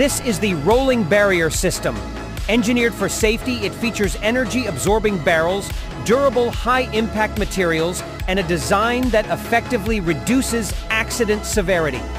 This is the rolling barrier system. Engineered for safety, it features energy-absorbing barrels, durable high-impact materials, and a design that effectively reduces accident severity.